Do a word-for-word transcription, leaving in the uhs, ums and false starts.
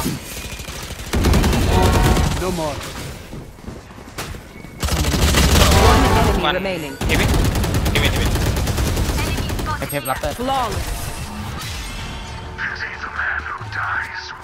No more. One One. remaining. Heavy. Heavy, heavy. ไอเทปรับเตอร์ Flawless. Pity the man who dies